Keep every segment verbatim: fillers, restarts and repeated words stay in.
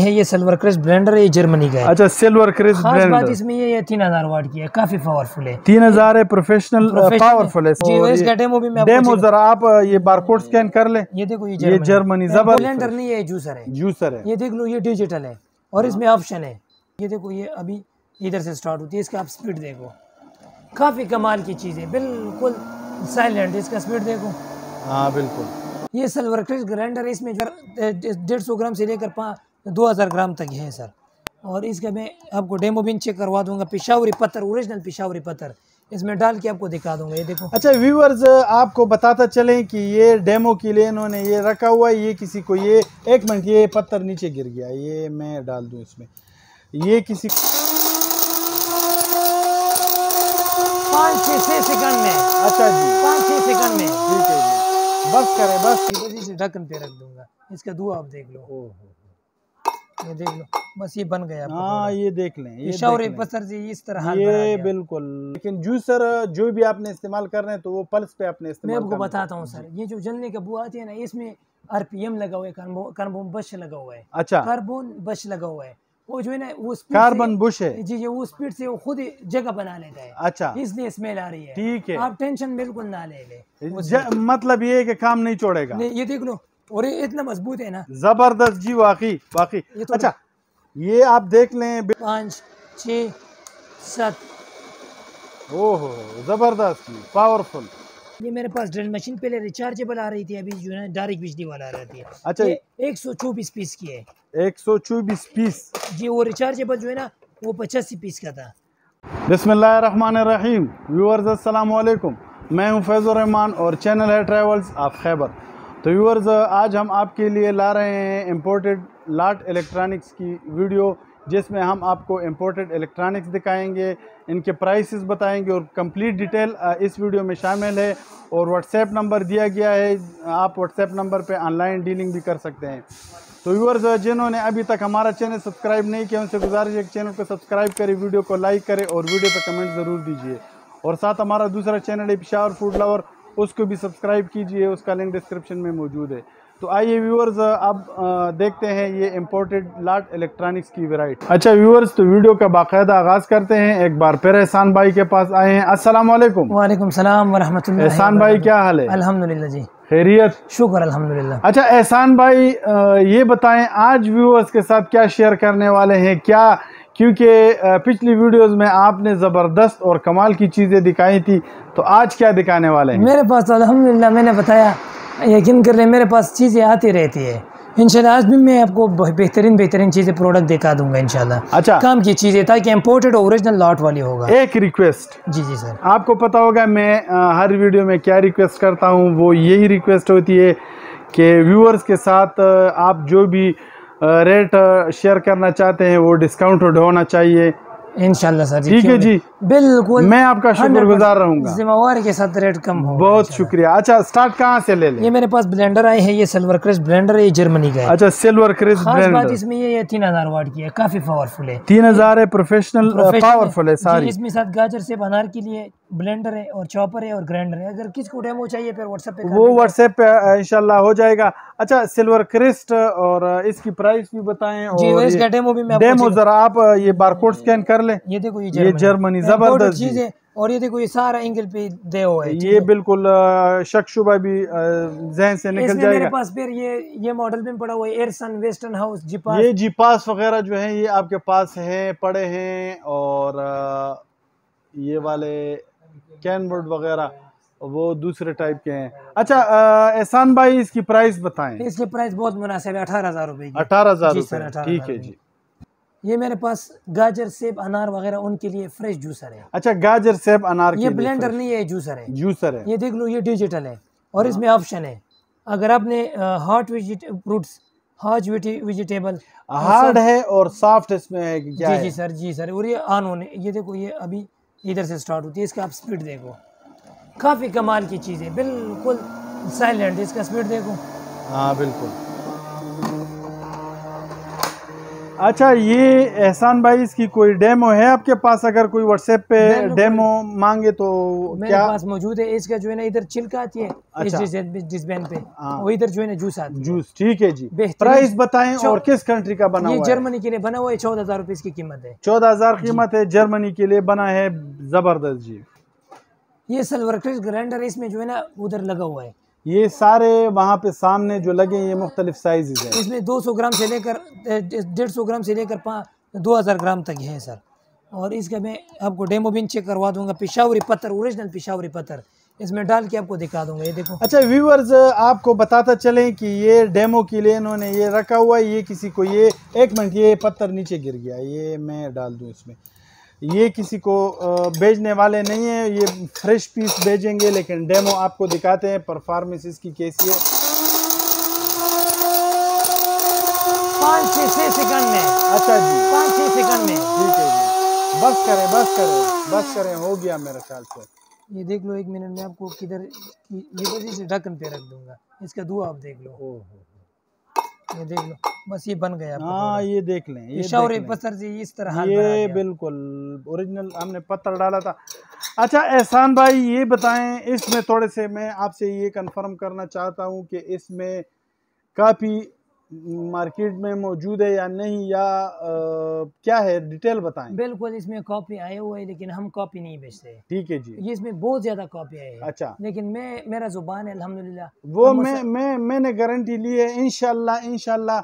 है ये silver Christ blender है, ये जर्मनी का है। अच्छा सिल्वर क्रिस्ट खास ब्लेंडर। बात इसमें ये तीन हजार वाट की है, काफी पावरफुल है। तीन हजार है, प्रोफेशनल पावरफुल है। जी, इसका डेमो भी मैं डेमो जरा आप ये बारकोड स्कैन कर ले। ये देखो, ये ये जर्मनी जबरदस्त ब्लेंडर नहीं है, जूसर है। जूसर है, ये देख लो, ये डिजिटल है और इसमें ऑप्शन है। ये देखो, ये अभी इधर से स्टार्ट होती है, इसका आप स्पीड देखो, काफी कमाल की चीज है, बिल्कुल साइलेंट। इसका स्पीड देखो। हाँ बिल्कुल। ये सिल्वर क्रिस्ट ग्राइंडर है, इसमें डेढ़ सौ ग्राम से लेकर दो हजार ग्राम तक है सर। और इसका मैं आपको डेमो भी चेक करवा दूंगा। पिशावरी पत्थर, ओरिजिनल पिशावरी पत्थर इसमें डाल के आपको दिखा दूंगा। ये देखो। अच्छा व्यूअर्स, आपको बताता चलें कि ये डेमो के लिए इन्होंने ये रखा हुआ है। ये किसी को ये एक मिनट, ये पत्थर नीचे गिर गया, ये मैं डाल दूं इसमें। ये किसी पाँच छः छः सेकंड में। अच्छा जी, पाँच छः सेकंड में। ठीक है जी, बस करें बस। इसे ढक्कन पे रख दूंगा, इसका धुआं आप देख लो। ये देख लो, बस ये बन गया। हाँ ये देख लें, ये पिशावरी पत्थर से इस तरह हाल बना ये दिया। बिल्कुल। लेकिन जूसर जो भी आपने इस्तेमाल कर रहे हैं तो वो पल्स पे आपने इस्तेमाल। मैं आपको बताता हूँ सर, ये जो जलने का बुआ आती है ना, इसमें आरपीएम लगा हुआ है, कार्बन बश लगा हुआ है। अच्छा, कार्बन बश लगा हुआ है, वो जो है ना वो कार्बन बुश है जी जी, वो स्पीड से वो खुद ही जगह बना लेता है। अच्छा, इसलिए स्मेल आ रही है। ठीक है, आप टेंशन बिल्कुल ना ले ले। मतलब ये है कि काम नहीं छोड़ेगा। ये देख लो, और ये इतना मजबूत है ना, जबरदस्त जी, वाकई वाकई। अच्छा ये आप देख लें, पाँच छः सात, ओहो जबरदस्त पावरफुल। ये मेरे पास ड्रिल मशीन पहले रिचार्जेबल आ रही थी, अभी जो है डायरेक्ट बिजली वाला आ रही है। अच्छा, ये एक सौ चौबीस पीस की है। एक सौ चौबीस पीस जी, वो रिचार्जेबल जो है ना वो पचासी पीस का था। बिस्मिल्लाहिर्रहमानिर्रहीम। व्यूअर्स अस्सलाम वालेकुम, मैं हूं फैज़ुर रहमान और चैनल है ट्रैवल्स ऑफ खैबर। तो व्यूअर्स, आज हम आपके लिए ला रहे हैं इम्पोर्टेड लाट इलेक्ट्रॉनिक्स की वीडियो, जिसमें हम आपको इम्पोर्टेड इलेक्ट्रॉनिक्स दिखाएंगे, इनके प्राइसेस बताएंगे और कंप्लीट डिटेल इस वीडियो में शामिल है। और व्हाट्सएप नंबर दिया गया है, आप व्हाट्सएप नंबर पे ऑनलाइन डीलिंग भी कर सकते हैं। तो व्यूअर्स, जिन्होंने अभी तक हमारा चैनल सब्सक्राइब नहीं किया उनसे गुजारिश है कि चैनल को सब्सक्राइब करें, वीडियो को लाइक करें और वीडियो पर कमेंट ज़रूर दीजिए। और साथ हमारा दूसरा चैनल है पेशावर फूड लवर, उसको भी सब्सक्राइब कीजिए, उसका लिंक डिस्क्रिप्शन में मौजूद है। तो आइए व्यूअर्स, अब देखते हैं ये इम्पोर्टेड लाट इलेक्ट्रॉनिक्स की वैरायटी। अच्छा व्यूअर्स, तो वीडियो का बाकायदा आगाज करते हैं। एक बार फिर एहसान भाई के पास आए हैं। अस्सलाम वालेकुम। वालेकुम सलाम व रहमतुल्लाह। एहसान भाई क्या हाल है? अल्हम्दुलिल्लाह जी, खैरियत, शुक्र अल्हम्दुलिल्लाह। अच्छा एहसान भाई, ये बताएं आज व्यूअर्स के साथ क्या शेयर करने वाले हैं क्या, क्योंकि पिछली वीडियोस में आपने ज़बरदस्त और कमाल की चीज़ें दिखाई थी, तो आज क्या दिखाने वाले हैं? मेरे पास तो अल्हम्दुलिल्लाह, मैंने बताया, यकीन कर ले, मेरे पास चीज़ें आती रहती है। इंशाल्लाह आज भी मैं आपको बेहतरीन बेहतरीन चीज़ें प्रोडक्ट दिखा दूंगा इंशाल्लाह। अच्छा, काम की चीज़ें, ताकि इम्पोर्टेड ओरिजिनल लॉट वाली होगा। एक रिक्वेस्ट, जी जी सर, आपको पता होगा मैं आ, हर वीडियो में क्या रिक्वेस्ट करता हूँ, वो यही रिक्वेस्ट होती है कि व्यूअर्स के साथ आप जो भी रेट शेयर करना चाहते हैं वो डिस्काउंटेड होना चाहिए इंशाल्लाह सर। ठीक है जी, बिल्कुल, मैं आपका शुक्रगुजार रहूंगा। जिम्मेवारी के साथ रेट कम हो। बहुत शुक्रिया। अच्छा स्टार्ट कहाँ से ले लें? ये मेरे पास ब्लेंडर आए हैं, ये सिल्वर क्रिस्ट ब्लेंडर है, ये जर्मनी का है। अच्छा सिल्वर क्रिस्ट ब्लेंडर। खास बात इसमें ये ये तीन हजार वाट की है, काफी पावरफुल है। तीन हजार है, प्रोफेशनल पावरफुल है सारी। इसमें साथ गाजर से अनार के लिए ब्लेंडर है और चॉपर है और ग्राइंडर है। अगर किसको डेमो चाहिए फिर व्हाट्सएप पे, वो व्हाट्सएप पे इंशाल्लाह हो जाएगा। अच्छा सिल्वर क्रिस्ट, और इसकी प्राइस भी बताएं। और इसका डेमो भी मैं डेमो जरा आप ये बारकोड स्कैन कर ले। ये देखो, ये ये जर्मनी जबरदस्त चीज है। और ये देखो, ये सारा एंगल पे दे हुआ है, ये बिल्कुल शक शुबा भी जहन से निकल जाएगा। मेरे पास फिर ये ये मॉडल में पड़ा हुआ है, एयरसन, वेस्टर्न हाउस, जीपास। ये जीपास वगैरह जो है ये आपके पास हैं, पड़े हैं। और ये वाले कैनबोर्ड वगैरह वो दूसरे टाइप के हैं। अच्छा एहसान भाई, इसकी प्राइस बताएं। इसकी प्राइस बहुत मुनासिब है, अठारह हजार रुपए की। अठारह हजार रुपए, ठीक है जी। ये मेरे पास गाजर सेब अनार वगैरह उनके लिए फ्रेश जूसर है। अच्छा गाजर सेब अनार, ये ब्लेंडर नहीं है, जूसर है। जूसर है, ये देख लो, ये डिजिटल है और इसमें ऑप्शन है। अगर आपने hot fruits, hot vegetable, hard है और सॉफ्ट इसमें है क्या? जी जी सर, जी सर। और ये ऑन होने, ये देखो, ये अभी इधर से स्टार्ट होती है, इसका आप स्पीड देखो, काफी कमाल की चीज है, बिल्कुल साइलेंट। इसका स्पीड देखो। हाँ बिल्कुल। अच्छा, ये एहसान भाई इसकी कोई डेमो है आपके पास? अगर कोई व्हाट्सएप पे डेमो मांगे तो मेरे क्या पास मौजूद है। इसका जो है ना इधर छिलका आती है अच्छा। जिस बैन पे, हाँ। वो इधर जो है ना जूस आती है। जूस, ठीक है जी। बेहतरीन। प्राइस बताएं और किस कंट्री का बना ये हुआ है? जर्मनी के लिए बना हुआ है। चौदह हजार रुपए इसकी कीमत है। चौदह हजार कीमत है, जर्मनी के लिए बना है। जबरदस्त जी। ये सिल्वर क्रिस्ट ग्राइंडर इसमें जो है ना उधर लगा हुआ है। ये सारे वहाँ पे सामने जो लगे ये मुख्तलिफ साइजेस हैं। इसमें दो सौ ग्राम से लेकर डेढ़ सौ ग्राम से लेकर दो हज़ार ग्राम तक है सर। और इसका मैं आपको डेमो भी चेक करवा दूंगा। पिशावरी पत्थर, ओरिजिनल पिशावरी पत्थर इसमें डाल के आपको दिखा दूंगा। ये देखो। अच्छा व्यूअर्स, आपको बताता चलें कि ये डेमो के लिए इन्होंने ये रखा हुआ है। ये किसी को ये एक मिनट, ये पत्थर नीचे गिर गया, ये मैं डाल दूं इसमें। ये किसी को बेचने वाले नहीं है, ये फ्रेश पीस बेचेंगे, लेकिन डेमो आपको दिखाते हैं परफॉर्मेंस इसकी कैसी है। पाँच छः छः सेकंड में। अच्छा जी, पाँच छः सेकंड में। ठीक है जी। बस करें बस करें बस करें, हो गया मेरे ख्याल से। ये देख लो, एक मिनट में आपको किधर ये वजह से ढक्कन पे रख दूंगा। इसका धुआं आप देख लो। ओहो, ये देख लो, बस ये बन गया। हाँ ये देख लें, ये पिशावरी पत्थर से इस तरह हाल बना ये दिया। बिल्कुल ओरिजिनल हमने पत्थर डाला था। अच्छा एहसान भाई, ये बताएं इसमें थोड़े से मैं आपसे ये कंफर्म करना चाहता हूँ कि इसमें काफ़ी मार्केट में मौजूद है या नहीं, या आ, क्या है, डिटेल बताएं। बिल्कुल, इसमें कॉपी आए हुए हैं, लेकिन हम कॉपी नहीं बेचते। ठीक है जी। ये इसमें बहुत ज्यादा कॉपी आए हैं। अच्छा, लेकिन मैं मेरा जुबान है अल्हम्दुलिल्लाह, वो मैं मैं मैंने गारंटी ली है इंशाल्लाह इंशाल्लाह।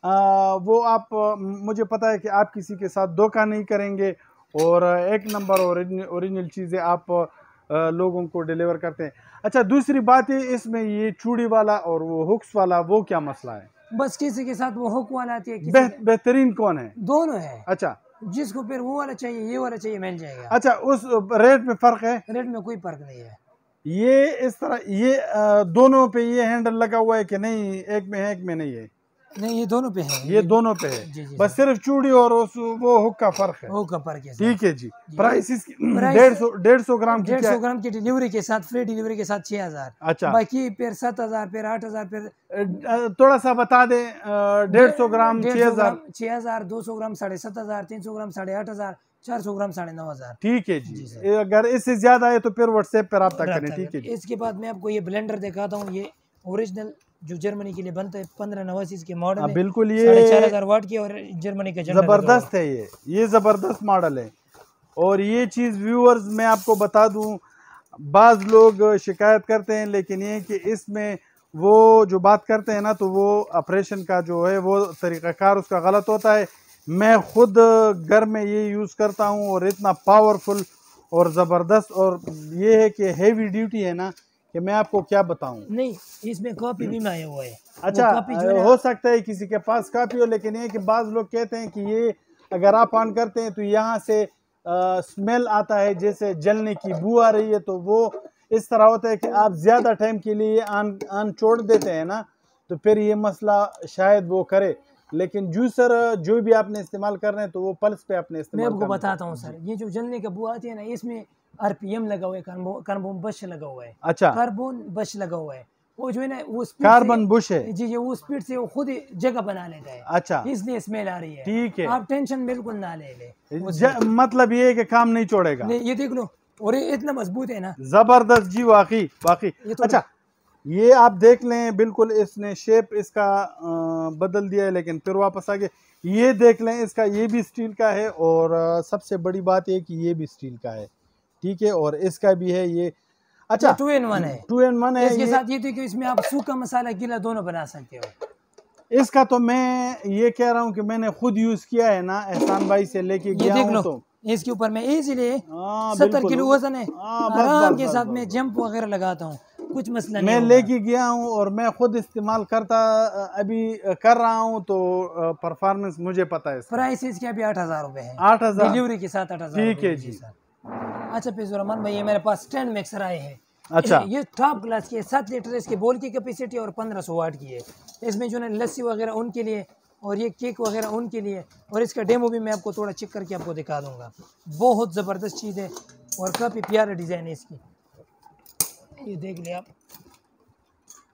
आ, वो आप मुझे पता है कि आप किसी के साथ धोखा नहीं करेंगे और एक नंबर ओरिजिनल चीज़ें आप आ, लोगों को डिलीवर करते हैं। अच्छा दूसरी बात है, इसमें ये चूड़ी वाला और वो हुक्स वाला, वो क्या मसला है? बस किसी के साथ वो हुक वाला आती है, किसी बेह, बेहतरीन कौन है? दोनों है। अच्छा, जिसको फिर वो वाला चाहिए, ये वाला चाहिए, मिल जाएगा। अच्छा, उस रेट में फ़र्क है? रेट में कोई फर्क नहीं है। ये इस तरह ये आ, दोनों पे ये हैंडल लगा हुआ है कि नहीं? एक में है एक में नहीं है? नहीं, ये दोनों पे है। ये दोनों पे है। जी, जी, बस सिर्फ चूड़ी और उस वो हुक का फर्क है। हुक का फर्क है। ठीक है जी। प्राइस इसकी प्राइस डेढ़ सौ डेढ़ सौ ग्राम की डेढ़ क्या सौ है? ग्राम की डिलीवरी के साथ, फ्री डिलीवरी के साथ छह हजार। अच्छा, बाकी फिर सात हजार, फिर आठ हजार, फिर अ, थोड़ा सा बता दें। डेढ़ सौ ग्राम छह हजार छह हजार, दो सौ ग्राम साढ़े सात हजार, तीन सौ ग्राम साढ़े आठ हजार, चार सौ ग्राम साढ़े नौ हजार। ठीक है जी, जी अगर इससे ज्यादा है तो फिर व्हाट्सएप पर रब्ता करें। ठीक है जी। इसके बाद मैं आपको ये ब्लेंडर दिखाता हूँ। ये ओरिजिनल जो जर्मनी के लिए बनता है, पंद्रह नवासी इसके मॉडल है। बिल्कुल, ये साढ़े चार हजार वाट की और जर्मनी का जबरदस्त है। ये ये जबरदस्त मॉडल है। और ये चीज़ व्यूअर्स मैं आपको बता दूं, बाज़ लोग शिकायत करते हैं, लेकिन ये कि इसमें वो जो बात करते हैं ना, तो वो ऑपरेशन का जो है वो तरीक़ाकार उसका गलत होता है। मैं खुद घर में ये यूज़ करता हूँ और इतना पावरफुल और ज़बरदस्त, और ये है कि हेवी ड्यूटी है ना कि मैं आपको क्या बताऊं। नहीं, इसमें कॉपी भी आया हुआ है। अच्छा, हो सकता है किसी के पास कॉपी हो, लेकिन ये कि बाज़ लोग कहते हैं कि ये अगर आप ऑन करते हैं तो यहाँ से आ, स्मेल आता है, जैसे जलने की बू आ रही है। तो वो इस तरह होता है कि आप ज़्यादा टाइम के लिए ऑन ऑन छोड़ देते हैं ना, तो फिर ये मसला शायद वो करे। लेकिन जूसर जो भी आपने इस्तेमाल कर रहे हैं तो वो पल्स पे आपने इस्तेमाल। मैं आपको बताता हूँ सर, ये जो जलने का बू आती है ना, इसमें आरपीएम लगा हुआ है, कार्बन बश लगा हुआ है। अच्छा, कार्बन बश लगा हुआ है। वो जो है ना वो कार्बन बुश है। जी जी, वो स्पीड से वो खुद ही जगह बना लेता है। अच्छा, इसलिए स्मेल आ रही है। ठीक है, आप टेंशन बिल्कुल ना ले ले। मतलब ये है कि काम नहीं छोड़ेगा। नहीं, ये देख लो, और ये इतना मजबूत है ना, जबरदस्त जी, वाकई वाकई। अच्छा, ये आप देख लें, बिल्कुल इसने शेप इसका आ, बदल दिया है, लेकिन फिर वापस आ गया। ये देख लें, इसका ये भी स्टील का है, और आ, सबसे बड़ी बात ये कि ये भी स्टील का है। ठीक है, और इसका भी है ये। अच्छा, टू इन वन है। टू इन वन है। इसके साथ ये थी कि इसमें आप सूखा मसाला गीला दोनों बना सकते हो। इसका तो मैं ये कह रहा हूँ कि मैंने खुद यूज किया है ना, एहसान भाई से लेके गया हूँ, तो इसके ऊपर मैं इजीली सत्तर किलो वजन है, आराम के साथ में जंप वगैरह लगाता हूँ, कुछ मसला नहीं। मैं लेके गया हूँ और मैं खुद इस्तेमाल करता अभी कर रहा हूँ, तो परफॉर्मेंस मुझे पता है। प्राइस इसके अभी आठ हजार रुपए है। आठ हजार डिलीवरी के साथ आठ हजार। ठीक है जी सर। अच्छा फिजुररहमान भाई, ये मेरे पास स्टैंड मिक्सर आए हैं। अच्छा, ये टॉप क्लास की है, सात लीटर इसके बोल की कैपेसिटी और पंद्रह सौ वाट की है। इसमें जो है लस्सी वगैरह उनके लिए, और ये केक वगैरह उनके लिए। और इसका डेमो भी मैं आपको थोड़ा चेक करके आपको दिखा दूंगा। बहुत ज़बरदस्त चीज़ है और काफ़ी प्यारा डिज़ाइन है इसकी। ये देख ले आप,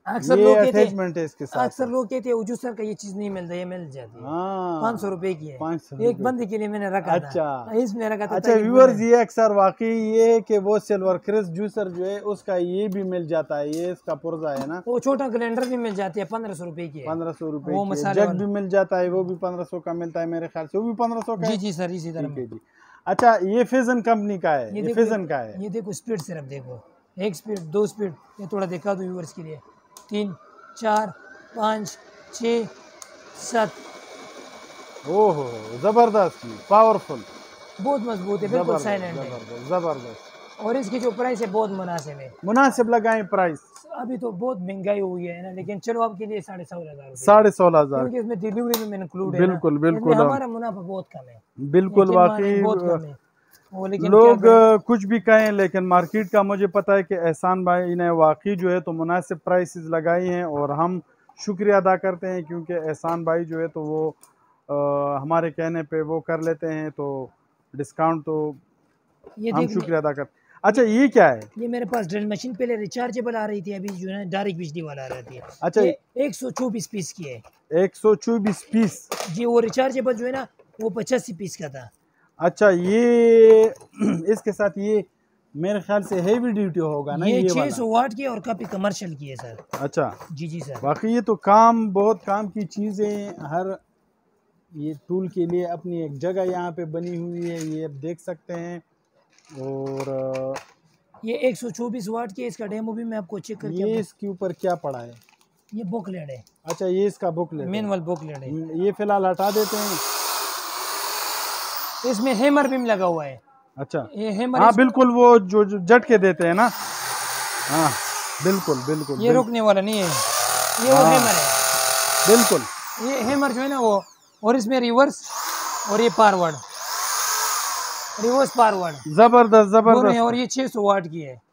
अक्सर ये लोग कहते अटैचमेंट है इसके साथ। अक्सर लोग कहते हैं उजू सर का ये चीज नहीं मिलता, ये मिल जाती है। हाँ, पाँच सौ रुपए की है, पाँच सौ एक बंदे के लिए मैंने रखा अच्छा था, इसमें रखा था। अच्छा व्यूअर्स, ये अक्सर वाकई ये है कि वो सिल्वर क्रिस जूसर जो है उसका ये भी मिल जाता है, ये इसका पुर्जा है ना, वो छोटा कैलेंडर भी मिल जाती है, पंद्रह सौ रुपए की है, पंद्रह सौ रुपए वो की। मसाले जग वाला। भी मिल जाता है, वो भी पंद्रह सौ का मिलता है मेरे ख्याल से, वो भी पंद्रह सौ का जी है। जी सर, इसी तरह ठीक है में। जी। अच्छा, ये फिजन कंपनी का है, ये ये देखो, फिजन का है। ये देखो स्पीड सिर्फ देखो, एक स्पीड, दो स्पीड, ये थोड़ा दिखा दो व्यूअर्स के लिए, तीन, चार, पाँच, छः, सात। ओहो, जबरदस्त, पावरफुल, बहुत मजबूत है, बिल्कुल जबरदस्त साइलेंट है। जबरदस्त जबरदस्त। और इसकी जो प्राइस है बहुत मुनासिब है। मुनासिब लगाएं प्राइस। अभी तो बहुत महंगाई हुई है ना, लेकिन चलो आपके लिए साढ़े सोलह हजार रुपये, साढ़े सोलह हजार क्योंकि इसमें डिलीवरी में इंक्लूड है ना, बिल्कुल इसमें बिल्कुल हमारा मुनाफा बहुत कम है, बिल्कुल यकीन माने वाकई। बहुत कम है। वो लेकिन लोग क्या करें? कुछ भी कहें, लेकिन मार्केट का मुझे पता है कि एहसान भाई ने वाकई जो है तो मुनासिब प्राइसेस लगाई हैं, और हम शुक्रिया अदा करते हैं, क्योंकि एहसान भाई जो है तो वो आ, हमारे कहने पे वो कर लेते हैं, तो डिस्काउंट तो ये हम देख, शुक्रिया अदा करते हैं। अच्छा, ये क्या है? ये मेरे पास ड्रिल मशीन पहले रिचार्जेबल आ रही थी, अभी जो है डायरेक्ट बिजली वाला आ रही है। अच्छा, ये एक सौ चौबीस पीस की है। एक सौ चौबीस पीस। जी, वो रिचार्जेबल जो है ना वो पचासी पीस का था। अच्छा, ये इसके साथ ये मेरे ख्याल से हेवी ड्यूटी होगा ना, ये, ये छह वाला। सौ वाट की और काफी कमर्शियल की है सर। अच्छा जी जी सर। बाकी ये तो काम, बहुत काम की चीज़ें, हर ये टूल के लिए अपनी एक जगह यहाँ पे बनी हुई है, ये आप देख सकते हैं। और ये एक सौ चौबीस वाट की, इसका डेमो भी मैं आपको चेक करके ये आपको- इसके ऊपर क्या पड़ा है? ये बुकलेट है, अच्छा, ये इसका बुकलेट है। मैनुअल बुकलेट है। ये फिलहाल हटा देते हैं। इसमें हैमर भी लगा हुआ है। अच्छा, ये हैमर, हाँ बिल्कुल, वो जो, जो झटके देते हैं ना, हाँ बिल्कुल बिल्कुल ये बिल्कुल, रोकने वाला नहीं है, ये वो हैमर है, बिल्कुल। ये हैमर जो है ना वो, और इसमें रिवर्स और ये फॉरवर्ड, रिवर्स फॉरवर्ड जबरदस्त दोनों है। जबरदस्त। और ये छह सौ वाट की है,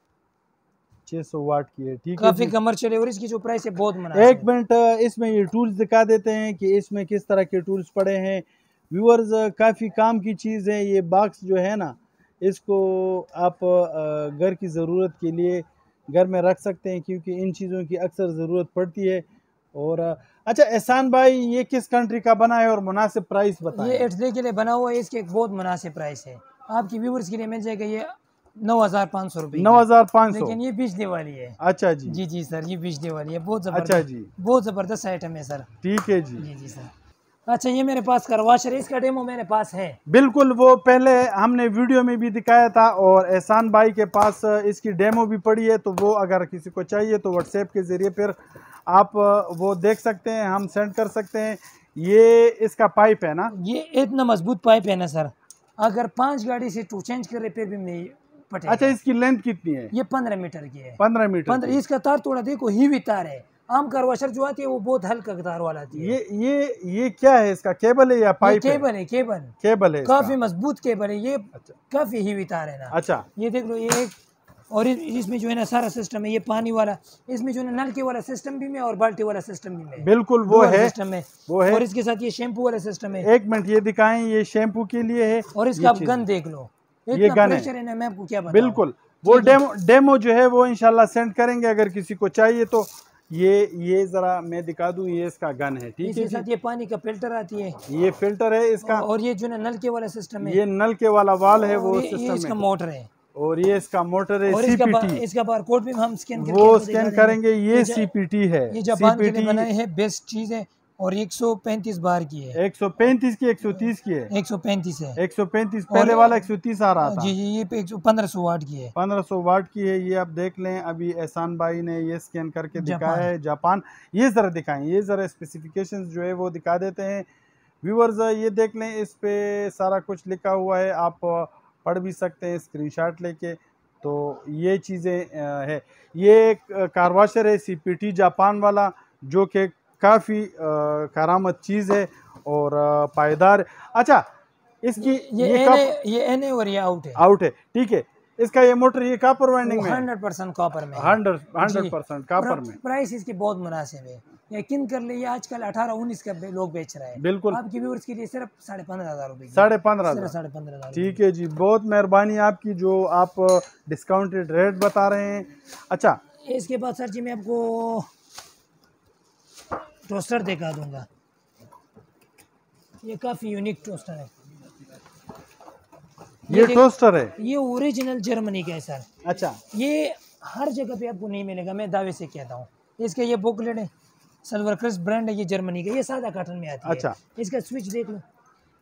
छह सौ वाट की है, ठीक है काफी जी। कमर्शियल है, और इसकी जो प्राइस है बहुत मुनासिब एक है। मिनट, इसमें ये टूल्स दिखा देते हैं कि इसमें किस तरह के टूल्स पड़े हैं। व्यूअर्स, काफ़ी काम की चीज़ है ये बॉक्स जो है ना, इसको आप अ, घर की ज़रूरत के लिए घर में रख सकते हैं, क्योंकि इन चीज़ों की अक्सर ज़रूरत पड़ती है। और अ, अच्छा एहसान भाई, ये किस कंट्री का बना है और मुनासिब प्राइस बताएं? ये इटली के लिए बना हुआ है, इसके एक बहुत मुनासिब प्राइस है, आपकी व्यूवर्स के लिए मिल जाएगा ये नौ हजार पाँच सौ रुपये नौ हजार पाँच सौ लेकिन ये बिजली वाली है। अच्छा जी, जी जी सर, ये बिजली वाली है, बहुत अच्छा जबरदस्त, जी, बहुत जबरदस्त आइटम है सर। ठीक है जी। जी जी सर। अच्छा, ये मेरे पास करवाशर है, इसका डेमो मेरे पास है। बिल्कुल, वो पहले हमने वीडियो में भी दिखाया था, और एहसान भाई के पास इसकी डेमो भी पड़ी है, तो वो अगर किसी को चाहिए तो व्हाट्सएप के ज़रिए फिर आप वो देख सकते हैं, हम सेंड कर सकते हैं। ये इसका पाइप है ना? ये इतना मजबूत पाइप है ना सर, अगर पांच गाड़ी से टू चेंज करे फिर भी नहीं पटेगा। अच्छा, इसकी लेंथ कितनी है? ये पंद्रह मीटर की है। पंद्रह मीटर पंद्रह, इसका तार थोड़ा देखो हीवी तार है, आम करवाशर जो आती है वो बहुत हल्का तार वाला आती है। ये ये ये क्या है? इसका केबल है या ये पाइप है? केबल है, केबल केबल है इसका। काफी मजबूत केबल है ये। अच्छा काफी हीवी तार है ना। अच्छा, ये देख लो, ये एक, और इस- इसमें जो है ना सारा सिस्टम है, ये पानी वाला, इसमें जो है ना नलके वाला सिस्टम भी है और बाल्टी वाला सिस्टम भी है। बिल्कुल वो है, सिस्टम है वो है। और इसके साथ ये शैम्पू वाला सिस्टम है। एक मिनट, ये दिखाएं, ये शैम्पू के लिए है। और इसका आप गन देख लो, ये इतना गन है। प्रेशर है ना, मैं आपको क्या बताऊं। बिल्कुल, वो डेमो डेमो जो है वो इंशाल्लाह सेंड करेंगे अगर किसी को चाहिए तो। ये ये जरा मैं दिखा दूं, ये इसका गन है, ठीक है इसके जी। साथ ये पानी का फिल्टर आती है, ये फिल्टर है इसका, और ये जो है ना नलके वाला सिस्टम है, ये नल के वाला वाल है वो और ये, ये सिस्टम इसका है, मोटर है, और ये इसका मोटर है और इसका बा, सीपीटी, इसका बारकोड भी हम स्कैन करके वो आपको दिखा स्कैन देंगे। करेंगे। ये ज- सीपीटी है, ये जापान के लिए सीपीटी बनाए हैं, बेस्ट चीज है, और एक सौ पैंतीस बार की है, एक सौ पैंतीस की एक सौ तीस की है, एक सौ पैंतीस है। एक सौ पैंतीस पहले वाला एक सौ तीस आ रहा था। जी जी, ये पे एक सौ पंद्रह सौ वाट की है, पंद्रह सौ वाट की है। ये आप देख लें, अभी एहसान भाई ने ये स्कैन करके दिखाया जापान। है, जापान। ये ज़रा दिखाएं, ये ज़रा स्पेसिफिकेशंस जो है वो दिखा देते हैं व्यूअर्स। ये देख लें, इस पे सारा कुछ लिखा हुआ है, आप पढ़ भी सकते हैं स्क्रीनशॉट लेके। तो ये चीज़ें है, ये एक कारवाशर है सीपीटी जापान वाला, जो कि काफ़ी करामत चीज़ है और अ, पायदार। अच्छा, इसकी ये ये एन कप ये एन और ये आउट है, आउट है, ठीक है। इसका ये मोटर ये कापर वाइंडिंग में हंड्रेड परसेंट कॉपर में है। हंड्रेड जी। हंड्रेड परसेंट कापर में। प्राइस इसकी बहुत मुनासिब है, यकीन कर ले, ये आजकल अठारह उन्नीस का बे- लोग बेच रहे हैं, बिल्कुल, आपकी व्यूअर्स के लिए सिर्फ साढ़े पंद्रह हजार रुपए की, साढ़े पंद्रह सिर्फ हजार साढ़े पंद्रह हजार। ठीक है जी, बहुत मेहरबानी आपकी जो आप डिस्काउंटेड रेट बता रहे हैं। अच्छा, इसके बाद सर जी मैं आपको टोस्टर दिखा दूंगा। ये काफ़ी यूनिक टोस्टर है। ये टोस्टर है, ये ओरिजिनल जर्मनी का है सर। अच्छा ये हर जगह पे आपको नहीं मिलेगा, मैं दावे से कहता हूँ। इसका ये बुकलेट है, सिल्वर क्रिस्ट ब्रांड है, ये जर्मनी का, ये सादा कॉटन में आती अच्छा। है। इसका स्विच देख लो,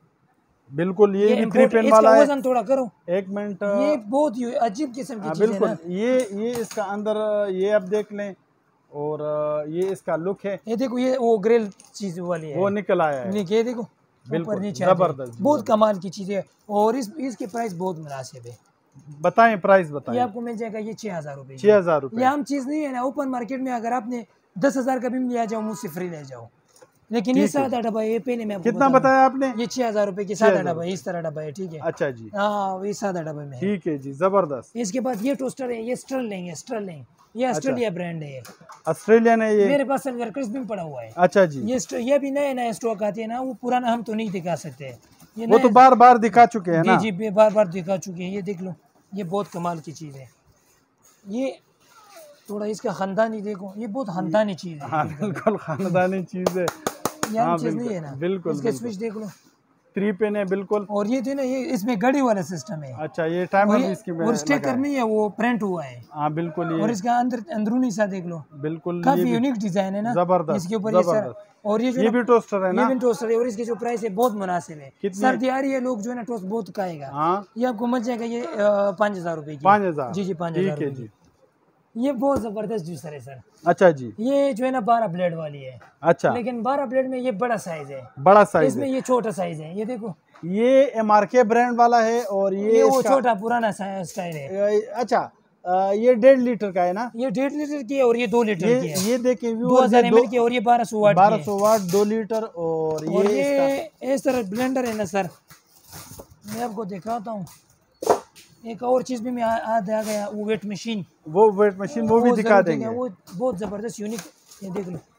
बिल्कुल ये, ये भी थ्री इम्पोर्ट, पेन इसका वाला है। वजन थोड़ा करो, एक मिनट, ये बहुत यू- अजीब किस्म की हाँ चीज़ है बिल्कुल, ना। ये ये इसका अंदर ये आप देख लें, और ये इसका लुक है, ये देखो, ये वो ग्रिल चीज़ वाली है, वो निकल आया है, नीचे ये देखो, ऊपर बिल्कुल नीचे आ जाए। जबरदस्त, बहुत कमाल की चीज़ है, और इस इसके प्राइस बहुत मुनासिब है। बताएं प्राइस ये बताएं। आपको मिल जाएगा ये छः हज़ार रुपये। छह हजार रुपये। ये आम चीज़ नहीं है ना, ओपन मार्केट में अगर आपने दस हज़ार का भी लिया जाओ, मुझसे फ्री ले जाओ, लेकिन ये सादा डब्बा है, ये पहले मैं आपको कितना बता दूं। बताया आपने? ये छः हज़ार रुपये की सादा डब्बा है, इस तरह डब्बा है, ठीक है। अच्छा जी, हाँ, ये सादा डब्बे में है। ठीक है जी, जबरदस्त। इसके बाद ये टोस्टर है, ये स्टर्लिंग है, स्टर्लिंग, ये ऑस्ट्रेलिया ब्रांड है। ये ऑस्ट्रेलियन है ये, मेरे पास सिल्वर क्रिस्प भी पड़ा हुआ है। अच्छा जी, ये स्ट- ये भी नए नए स्टॉक आते हैं ना, वो पुराना हम तो नहीं दिखा सकते। ये वो नए- तो बार बार दिखा चुके हैं जी ना। जी बे- बार बार दिखा चुके हैं। ये देख लो, ये बहुत कमाल की चीज़ है। ये थोड़ा इसका खानदानी देखो, ये बहुत खानदानी चीज़ है। हाँ बिल्कुल खानदानी चीज़ है, ये आम हाँ, चीज़ नहीं बिल्कुल, है ना। बिल्कुल, इसके बिल्कुल। स्विच देख लो, थ्री पेन है बिल्कुल। और ये जो है ना, ये इसमें घड़ी वाला सिस्टम है। अच्छा, ये और टाइमर ये- भी इसकी में और लगा स्टिकर है। नहीं है, वो प्रिंट हुआ है। हाँ बिल्कुल, और ये इसका अंदर अंदरूनी सा देख लो, बिल्कुल, ये काफी भी यूनिक डिजाइन है ना। जबरदस्त, इसके ऊपर ये सर, जबरदस्त। और ये जो ये ना- भी टोस्टर है ये ना। भी टोस्टर है, और इसकी जो प्राइस है बहुत मुनासिब है। कितनी? सर्दी आ रही है, लोग जो है ना टोस्ट बहुत खाएगा। हाँ, ये आपको मिल जाएगा ये पाँच हजार रुपए की। पाँच हजार जी जी, पाँच ठीक हजार है रुपए जी। की। ये बहुत जबरदस्त जूसर है सर। अच्छा जी, ये जो है ना बारह ब्लेड वाली है, अच्छा, लेकिन बारह ब्लेड में ये बड़ा साइज है, बड़ा साइज इसमें है। ये छोटा साइज है। ये देखो, ये एम आर के ब्रांड वाला है, और ये, ये वो इसका- छोटा पुराना स्टाइल है। अ, अच्छा, अ, ये डेढ़ लीटर का है ना। ये डेढ़ लीटर की है, और ये दो लीटर ये की है। ये देखें दो हजार एम एल की, और ये बारह सौ वाट की बारह है। सौ वाट दो लीटर, और ये, और इसका ये इस तरह ब्लेंडर है ना सर, मैं आपको दिखाता हूँ। एक और चीज़ भी मैं आ- याद आ गया, वो वेट मशीन, वो वेट मशीन वो भी दिखा जरूर देंगे। वो बहुत ज़बरदस्त यूनिक। ये देख लो,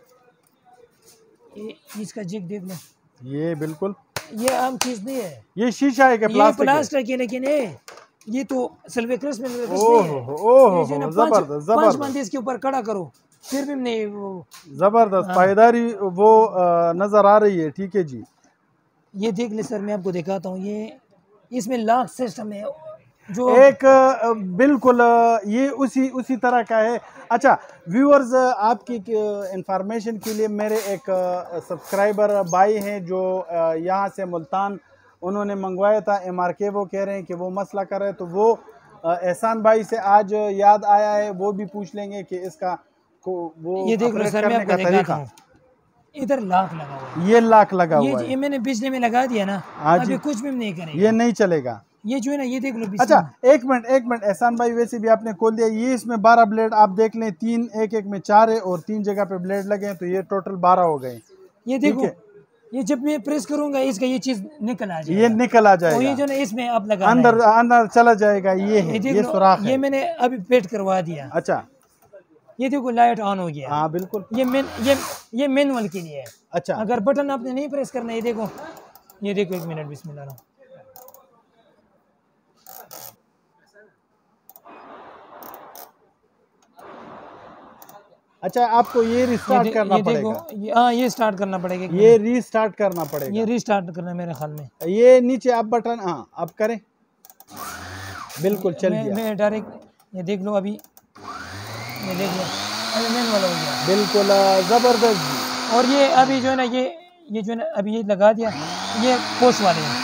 ये इसका जिग देख लो, ये बिल्कुल, ये आम चीज़ नहीं है, ये शीशा है क्या, ये प्लास्टिक है? प्लास्टिक है, लेकिन ये ये तो सिल्वर क्रिस्प में ओहो ओहो, जबरदस्त पाँच जबरदस्त बंदे इसके ऊपर खड़ा करो, फिर भी नहीं वो। जबरदस्त पायदारी वो अ, नजर आ रही है। ठीक है जी, ये देख ले सर, मैं आपको दिखाता हूँ। ये इसमें लॉक सिस्टम है, जो एक अ, बिल्कुल अ, ये उसी उसी तरह का है। अच्छा व्यूअर्स, आपकी इंफॉर्मेशन के लिए, मेरे एक सब्सक्राइबर भाई हैं जो अ, यहाँ से मुल्तान उन्होंने मंगवाया था एम आर के, वो कह रहे हैं कि वो मसला कर रहे हैं, तो वो अ, एहसान भाई से आज याद आया है, वो भी पूछ लेंगे कि इसका को वो ये देख लो ऑपरेट सर, मैं करने आपको का दिखाता तरीका। हूँ। इधर लॉक लगा हुआ है, ये लाख लगा ये हुआ ये है, मैंने बिजली में लगा दिया ना, हाँ जी। अभी कुछ भी नहीं करेगा। ये नहीं चलेगा। ये जो है ना, ये देख लो अच्छा बिस्मिल्लाह। एक मिनट एक मिनट, एहसान भाई वैसे भी आपने खोल दिया, ये इसमें बारह ब्लेड आप देख लें, तीन एक एक में चार है, और तीन जगह पे ब्लेड लगे हैं, तो ये टोटल बारह हो गए। ये ठीक देखो, है, ये जब मैं प्रेस करूंगा, इसका ये चीज निकल आ जाएगा। ये निकल आ और ये जाएगा, जो ना, इसमें आप लगा अंदर अंदर चला जाएगा। ये है, ये देख ये लो, सुराख ये है। मैंने अभी पेट करवा दिया। अच्छा, ये देखो लाइट ऑन हो गया। हाँ बिल्कुल, ये मेन ये ये मैनुअल के लिए है। अच्छा अगर बटन आपने नहीं प्रेस करना, ये देखो, ये देखो, एक मिनट, बिस्मिल्लाह। अच्छा, आपको ये ये, रिस्टार्ट दे- करना ये देखो, पड़ेगा, ये हाँ, ये स्टार्ट करना पड़ेगा। एक ये मिनट। रीस्टार्ट करना ये पड़ेगा। रीस्टार्ट करना है मेरे ख्याल में। ये नीचे आप बटन, हाँ आप करें, बिल्कुल चल मैं गया, मैं डायरेक्ट, ये देख लो अभी, ये देख लो, अभी मैनुअल हो गया। बिल्कुल अ, जबरदस्त जी। और ये अभी जो है ना, ये ये जो है ना, अभी ये लगा दिया, ये पोस्ट वाले हैं।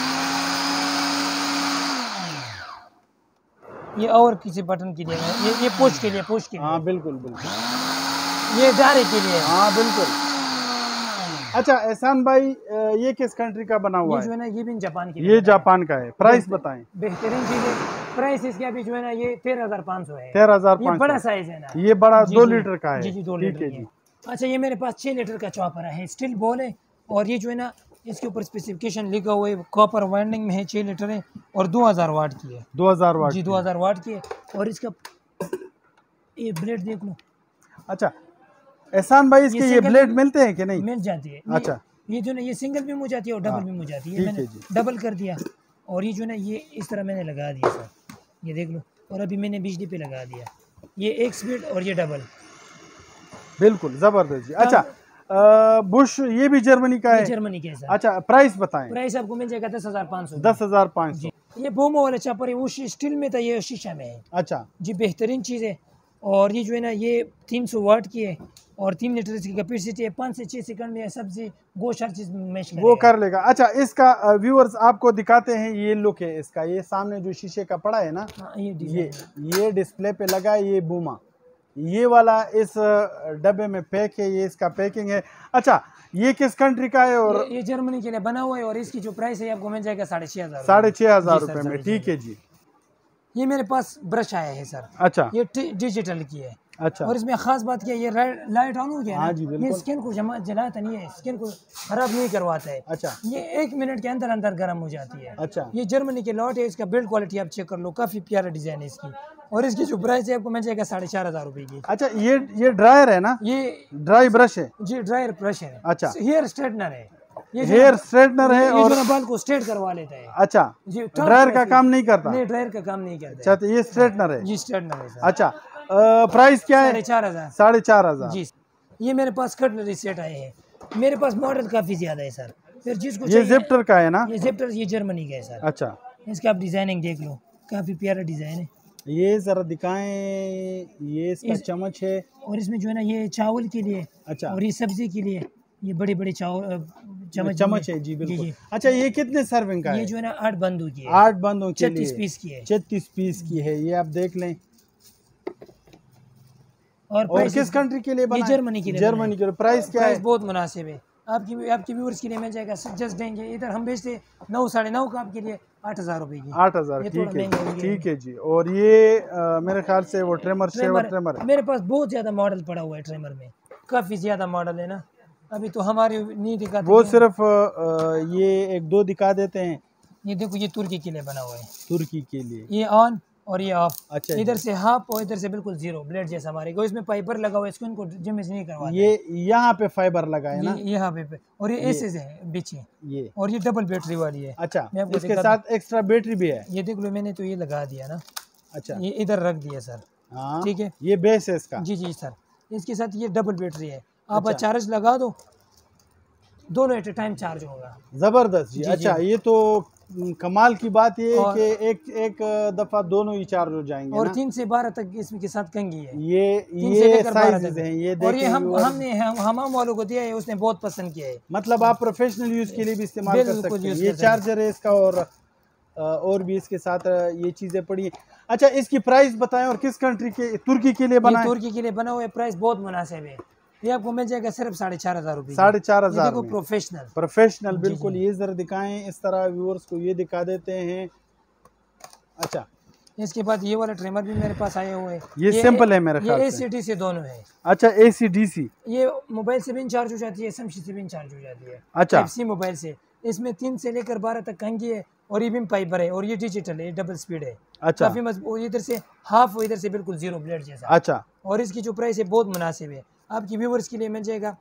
ये और किसी बटन के लिए है, ये ये पोस्ट के लिए, पोस्ट के हाँ लिए, बिल्कुल बिल्कुल, ये डायरेक्ट के लिए है। हाँ बिल्कुल। अच्छा एहसान भाई, अ, ये किस कंट्री का बना हुआ ये जो है? है ना, ये भी जापान के लिए ये बना है। जापान का है। प्राइस बताएं। बेहतरीन चीज़ है। प्राइस इसके अभी जो है ना, ये तेरह हजार पाँच सौ है। तेरह हजार ये पाँच बड़ा सौ साइज है ना, ये बड़ा जी, दो जी। लीटर का है। जी जी, दो ठीक लीटर है की जी। है। अच्छा, ये मेरे पास छः लीटर का चॉपर है, स्टील बॉल है, और ये जो है ना, इसके ऊपर स्पेसिफिकेशन लिखा हुआ है, कॉपर वाइंडिंग में है, छः लीटर है, और दो हज़ार वाट की है। दो हजार वाट जी, की। दो हज़ार वाट की है। और इसका ये ब्लेड देख लो, अच्छा एहसान भाई, इसके ये सिंगल ब्लेड मिलते हैं कि नहीं? मिल जाती है। अच्छा। ये, ये जो ना, ये सिंगल भी मुझ जाती है और डबल हाँ, भी मुझ जाती है। ठीक मैंने है जी। डबल कर दिया, और ये जो ना, ये इस तरह मैंने लगा दिया सर, ये देख लो। और अभी मैंने बिजली पे लगा दिया, ये एक स्पीड और ये डबल। बिल्कुल जबरदस्त जी। अच्छा बुश ये भी जर्मनी का है? जर्मनी के सर। अच्छा, प्राइस बताएं। प्राइस आपको मिल जाएगा दस हजार पाँच सौ। दस हजार पाँच सौ। ये बोमो वाला चापर है, वो स्टील में था, ये शीशा में है। अच्छा जी, बेहतरीन चीज़ है। और ये जो है ना, ये तीन सौ वाट की है और तीन लीटर इसकी कैपेसिटी है। पाँच से छः सेकंड में सब्जी गोश्त हर चीज़ मैश वो कर लेगा। अच्छा, इसका व्यूअर्स आपको दिखाते हैं, ये लुक है इसका। ये सामने जो शीशे का पड़ा है ना, हाँ, ये ये ये डिस्प्ले पे लगा है, ये बूमा ये वाला इस डब्बे में पैक है, ये इसका पैकिंग है। अच्छा, ये किस कंट्री का है? और ये, ये जर्मनी के लिए बना हुआ है और इसकी जो प्राइस है आपको मिल जाएगा साढ़े छः हज़ार साढ़े छः हज़ार रुपये में। ठीक है जी। ये मेरे पास ब्रश आया है सर। अच्छा, ये डिजिटल की है। अच्छा, और इसमें खास बात क्या है, ये लाइट ऑन हो गया हाँ ना, जी, ये बिल्कुल। स्किन को जमा जलाता नहीं है, स्किन को खराब नहीं करवाता है। अच्छा, ये एक मिनट के अंदर अंदर गर्म हो जाती है। अच्छा, ये जर्मनी के लॉट है, इसका बिल्ड क्वालिटी आप चेक कर लो, काफी प्यारा डिजाइन है इसकी। और इसकी जो प्राइस है आपको मिल जाएगा साढ़े चार हजार रुपए की। अच्छा, ये ये ड्रायर है ना? ये ड्राई ब्रश है? जी, ड्रायर ब्रश है। अच्छा, हेयर स्ट्रेटनर है। ये जो हेयर स्ट्रेटनर है। ये और जो ना बाल को स्ट्रेट करवा लेता है। अच्छा, जी, ड्रायर का काम नहीं करता? नहीं, ड्रायर का काम नहीं करता। अच्छा, तो ये स्ट्रेटनर है? जी, स्ट्रेटनर है सर। अच्छा, प्राइस क्या है? साढ़े चार हजार। साढ़े चार हजार। जी, ये मेरे पास कटलरी सेट आए हैं। मेरे पास मॉडल काफी ज्यादा है सर। फिर जिसको ये जिप्टर का है ना? ये जिप्टर ये जर्मनी का है सर। अच्छा, इसका आप डिजाइनिंग देख लो, काफी प्यारा डिजाइन है। ये जरा दिखाएं। ये इसका इस, चम्मच है। और इसमें जो है ना, ये चावल के लिए। अच्छा, और ये सब्जी के लिए, ये बड़े बड़े चावल चम्मच चम्मच है। जी बिल्कुल। अच्छा, ये कितने सर्विंग का है? ये जो है ना आठ बंदों की है। आठ बंदों के लिए छत्तीस पीस की है। छत्तीस पीस की है। ये आप देख लें। और, और किस कंट्री के लिए बना? ये जर्मनी के लिए। जर्मनी के लिए। प्राइस क्या है? बहुत मुनासिब है। आपकी आपकी व्यूअर्स के लिए मिल जाएगा, जस्ट देंगे। इधर हम बेचते नौ साढ़े नौ का, आपके लिए आठ हजार रुपए की। आठ हजार। ये ठीक थोड़ा है, महंगा हो गया ठीक है जी। और ये आ, मेरे ख्याल से वो ट्रिमर शेवर ट्रिमर है। मेरे पास बहुत ज्यादा मॉडल पड़ा हुआ है ट्रिमर में, काफी ज्यादा मॉडल है ना, अभी तो हमारे नहीं दिखाते। वो सिर्फ आ, ये एक दो दिखा देते हैं। ये देखो, ये तुर्की के लिए बना हुआ है। तुर्की के लिए। ये ऑन और ये ऑफ। अच्छा, इधर से हाफ और इधर से बिल्कुल जीरो ब्लेड जैसा मारेगा। इसमें पाइपर लगा हुआ है, इसको इनको जिम नहीं करवा। ये यहाँ पे फाइबर लगा है ना? यहाँ पे, पे और ये एस है पीछे। ये और ये डबल बैटरी वाली है। अच्छा, मैं इसके साथ एक्स्ट्रा बैटरी भी है? ये देख लो, मैंने तो ये लगा दिया ना। अच्छा, ये इधर रख दिया सर। हाँ, ठीक है, ये बेस है इसका? जी जी सर। इसके साथ ये डबल बैटरी है, आप अच्छा। चार्ज लगा दो, दोनों एट ए टाइम चार्ज होगा। जबरदस्त जी, जी, अच्छा, जी। ये तो कमाल की बात ये है और- कि एक एक दफा दोनों ही चार्ज हो जाएंगे और ना? तीन से बारह तक इसमें के साथ कंगी है। ये तीन से ये लेकर बारह साइजेस तक हैं। ये और ये देखें हम व्यूअर्स। हमने हम हमाम वालों को दिया है, उसने बहुत पसंद किया है। मतलब आप प्रोफेशनल यूज के लिए भी इस्तेमाल कर बिल्कुल सकते हैं। use ये कर सकते हैं। चार्जर है इसका, और अ, और भी इसके साथ ये चीजें पड़ी हैं। अच्छा, इसकी प्राइस बताएं और किस कंट्री के? तुर्की के लिए बना ये है? तुर्की के लिए बना हुआ है, प्राइस बहुत मुनासिब है। ये आपको मिल जाएगा सिर्फ साढ़े चार हजार रुपए। साढ़े चार हजार देखो, प्रोफेशनल प्रोफेशनल बिल्कुल। ये जरा दिखाएं इस तरह व्यूअर्स को, ये दिखा देते हैं। अच्छा, इसके बाद ये वाला ट्रिमर भी मेरे पास आए हुए हैं। ये सिंपल है मेरे ख्याल ये से। एसीडी से दोनों है। अच्छा, एसी डीसी। ये मोबाइल से भी इंचार्ज हो जाती है, समशी से भी इंचार्ज हो जाती है। अच्छा, टाइप सी मोबाइल से। इसमें तीन से लेकर बारह तक कंगी है और ये भी पाइपर है और ये डिजिटल है, डबल स्पीड है। अच्छा, काफी मजबूत। इधर से हाफ, इधर से बिल्कुल जीरो ब्लेड जैसा। अच्छा, और इसकी जो प्राइस है बहुत मुनासिब है, आपकी व्यूवर्स के लिए मिल जाएगा।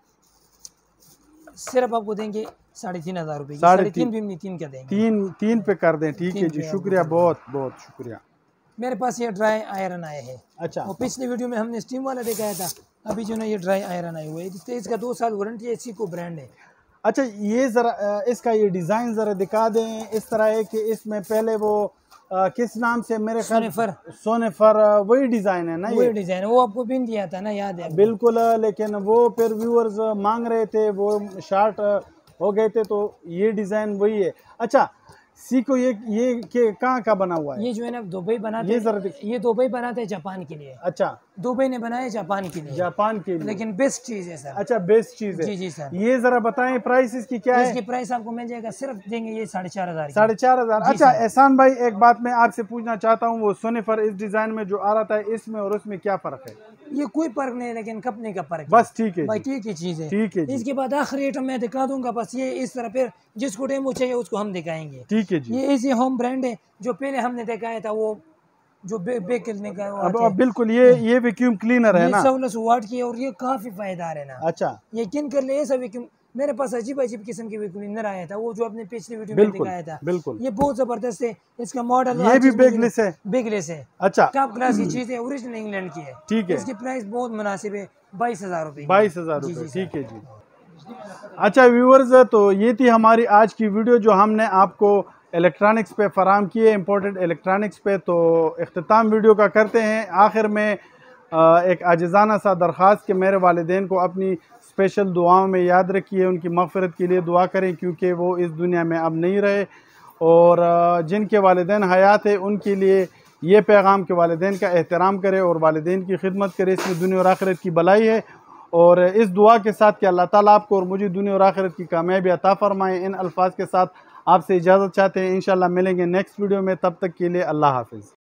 सिर्फ आपको देंगे साढ़े तीन हजार रुपए। साढ़े तीन भी नहीं, तीन का देंगे। तीन तीन पे कर दें। ठीक है तीन जी, पे शुक्रिया, बहुत बहुत शुक्रिया। मेरे पास ये ड्राई आयरन आए हैं। अच्छा, और पिछली वीडियो में हमने स्टीम वाला दिखाया था, अभी जो ना ये ड्राई आयरन आए हुए हैं। इसका इसका दो साल वारंटी है, सीको ब्रांड है। अच्छा, ये जरा अ, इसका ये डिजाइन जरा दिखा दें। इस तरह है कि इसमें पहले वो अ, किस नाम से, मेरे ख्याल सोनेफर। सोनेफर अ, वही डिजाइन है ना? वही ये डिजाइन है, वो आपको पिन दिया था ना, याद है? बिल्कुल। अ, लेकिन वो फिर व्यूअर्स मांग रहे थे, वो शार्ट हो गए थे, तो ये डिजाइन वही है। अच्छा, सीको ये ये के कहाँ का बना हुआ है? ये जो है ना दुबई बनाते ये हैं। जरा दिख- ये दुबई बनाते हैं जापान के लिए। अच्छा, दुबई ने बनाया जापान के लिए, जापान के लिए। लेकिन बेस्ट चीज है सर। अच्छा, बेस्ट चीज है। जी जी सर। ये जरा बताएं प्राइस इसकी क्या है? इसकी प्राइस आपको मिल जाएगा, सिर्फ देंगे ये साढ़े चार हजार। साढ़े चार हजार। जी अच्छा सर। एहसान भाई, एक बात मैं आपसे पूछना चाहता हूँ, वो सोनेफर इस डिजाइन में जो आ रहा था, इसमें और उसमें क्या फर्क है? ये कोई फर्क नहीं है, लेकिन कंपनी का फर्क है। बस ठीक है भाई, जी, ठीक ही चीज है। ठीक है जी, इसके बाद आखिरी आइटम मैं दिखा दूंगा, बस ये इस तरह। फिर जिसको डेमो चाहिए उसको हम दिखाएंगे। ठीक है जी। ये इसी होम ब्रांड है, जो पहले हमने दिखाया था, वो जो बे, बे करने का वो अब आते अब हैं। बिल्कुल ये ये वैक्यूम क्लीनर है ये ना? सोलह सौ वाट की है और ये काफी फायदेदार है ना। अच्छा, यकीन कर ले, ऐसा वैक्यूम मेरे पास अजीब अजीब किस्म की वैक्यूम आया था, वो जो आपने पिछली वीडियो में बिल्कुल दिखाया था। बिल्कुल। ये बहुत जबरदस्त है, इसका मॉडल ये भी बेगलेस है? बेगलेस है, अच्छा, टॉप क्लास की चीज है, ओरिजिनल इंग्लैंड की है। ठीक है। इसकी प्राइस बहुत मुनासिब है, बाईस हजार रुपए। बाईस हजार जी, रुपये। जी, ठीक है जी। अच्छा व्यूअर्स, तो ये थी हमारी आज की वीडियो जो हमने आपको इलेक्ट्रॉनिक्स पे फराम किए, इम्पोर्टेड इलेक्ट्रॉनिक्स पे। तो इख्तिताम वीडियो का करते हैं। आखिर में एक आजिज़ाना सा दरख्वास्त कि मेरे वालिदैन को अपनी स्पेशल दुआओं में याद रखिए, उनकी मग़फ़िरत के लिए दुआ करें क्योंकि वो इस दुनिया में अब नहीं रहे। और जिनके वालिदैन हयात है उनके लिए ये पैगाम के वालिदैन का एहतराम करें और वालिदैन की खिदमत करें, इसमें दुनिया और आखिरत की भलाई है। और इस दुआ के साथ कि अल्लाह ताला आपको और मुझे दुनिया और आखिरत की कामयाबी अता फ़रमाएँ, इन अल्फाज के साथ आपसे इजाज़त चाहते हैं। इंशाअल्लाह मिलेंगे नेक्स्ट वीडियो में, तब तक के लिए अल्लाह हाफ़िज़।